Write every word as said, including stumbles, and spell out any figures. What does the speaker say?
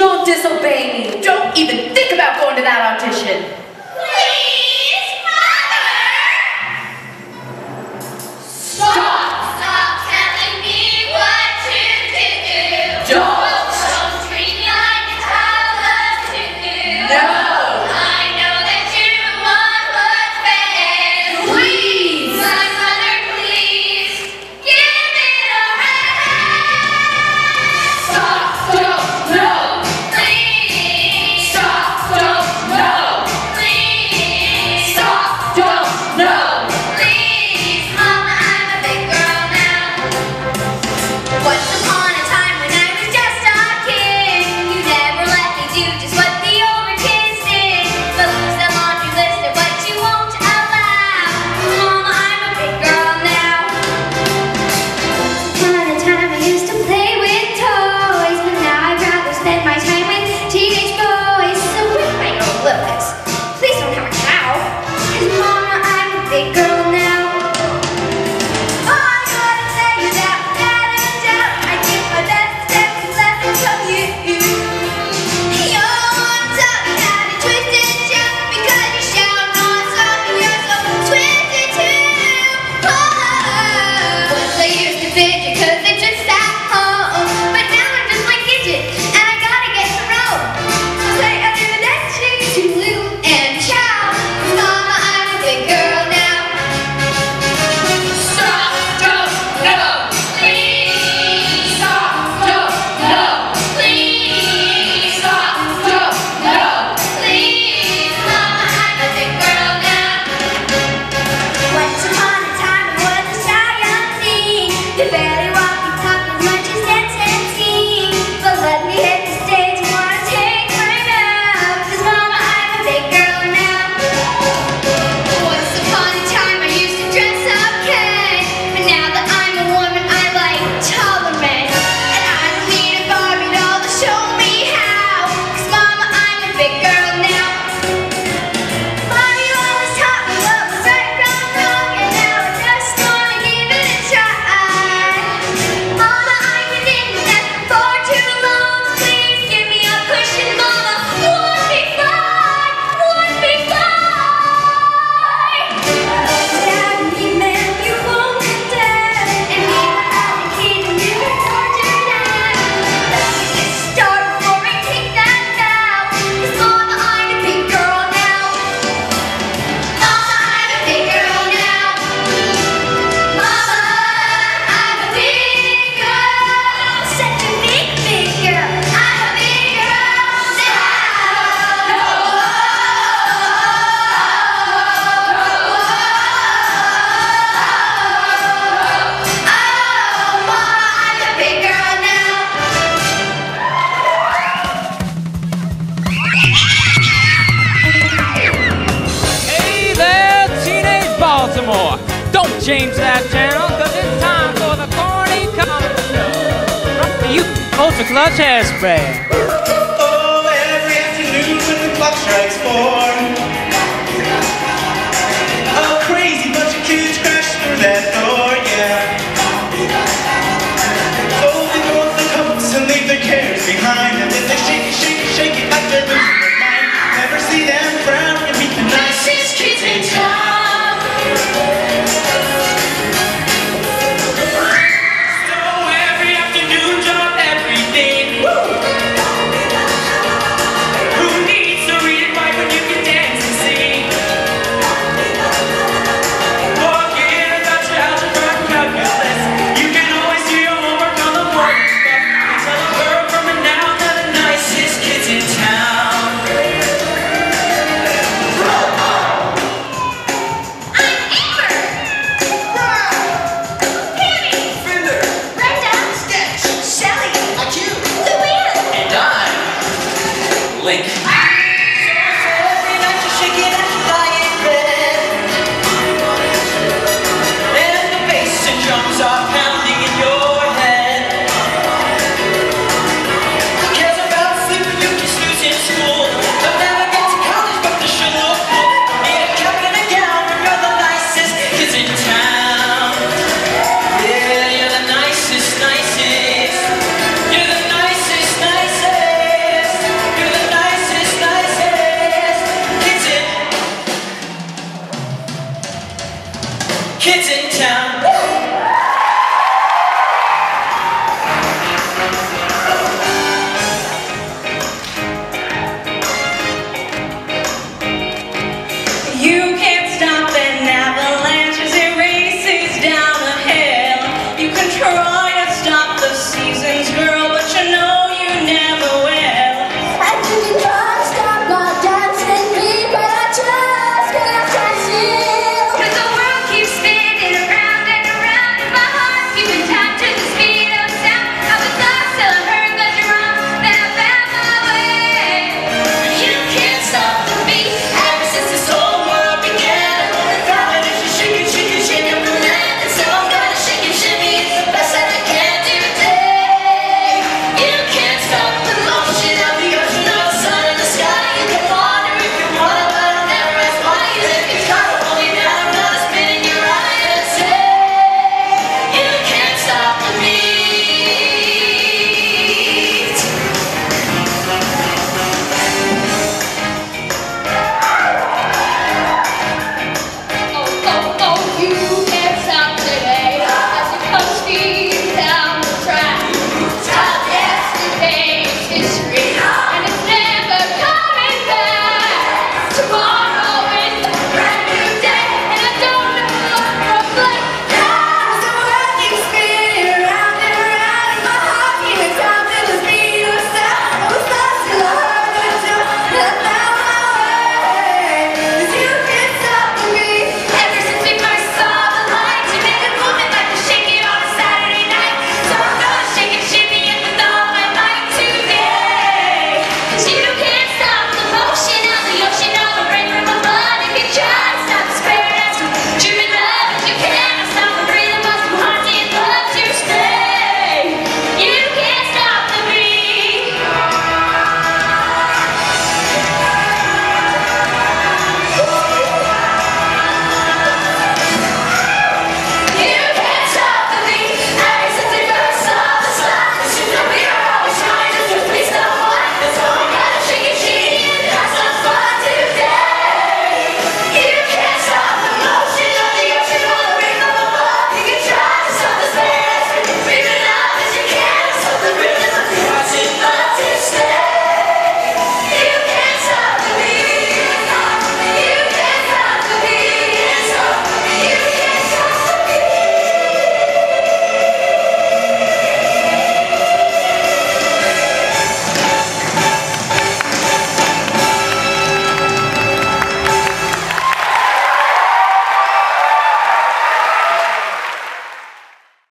Don't disobey me. Don't even think about going to that audition. Please, Mother! Stop! Stop telling me what to do! Don't! Don't treat me like a child to do! No! I know that you want what's best! Please! My mother, please! Give it a rest! Stop! Don't! No! Please! Stop! Don't! No! Please! Stop! Don't! No! Please! Mama, I'm a big girl now. Once upon a time when I was just a kid, you never let me do just what the older kids did. But lose the laundry list of what you won't allow. Mama, I'm a big girl now. Once upon a time I used to play with toys, but now I'd rather spend my time with teenage boys. So with my own lips, please don't have a cow. 'Cause Mama, I'm a big girl now. Oh, I gotta tell you that without a doubt, I give my best steps and lessons from you. You're on top, you had a twist and shout, because you shout non-stop and you're so twisted too. Oh, once I used to fidget 'cause it just sat home, but now I'm just like Gidget and I gotta get to roll. So say I do that shit to Lou and Chow. 'Cause Mama, I'm a big girl now. Stop! Don't! No! Please, Stop! Don't! No! please, Stop! Don't! No! please, Mama, I'm a big girl now. Once upon a time I was a shy young teen, could barely walk and talk as much as dance and sing. But let me hit the stage and wanna take my bow, 'cause Mama, I'm a big girl now. Once upon a time I used to dress okay, but now that I'm a woman I like taller men. And I don't need a Barbie doll to show me how, 'cause Mama, I'm a big girl now. Mom, you always taught me what was right from wrong, and now I just wanna give it a try. Mama, I've been in the nest for too long. Please give me a cushion, Mama. One big fly, one big fly. Dad, me man, you won't dead, and me without a kid, and you were tortured out. Let me get started before I take that vow, 'cause Mama, I'm a big girl now. Mama, I'm a big girl now. Mama, I'm a big girl. Such a big, big girl. I'm a big girl now. Oh, Mama, I'm a big girl now. Hey there, teenage Baltimore. Don't change that channel, cause it's time for the corny comedy show. Brought to you, Ultra Clutch Hairspray. Oh, every afternoon when the clock strikes four, a crazy bunch of kids crash through that door, yeah. Oh, they throw up the coats and leave their cares behind, and then they shake it, shake it, shake it like they're losing their mind. Never see them frown and meet the nicest kids in town. So every afternoon, drop everything. Who needs to read and write when you can dance and sing? Forget about your algebra and calculus. You can always do your homework on the board and stuff. And tell a girl from a now they're the nicest kids in town. I'm Amber. Penny. Fender, Brenda. Sketch, Shelly. I Q, Louise. and I'm Link.